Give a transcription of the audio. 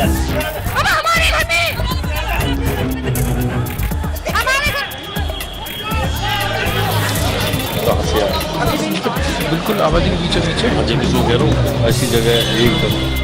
अब हमारे घर में कहाँ से आए? बिल्कुल आबादी के बीचों बीच है। मुझे किसी कह रहा हूँ ऐसी जगह एकदम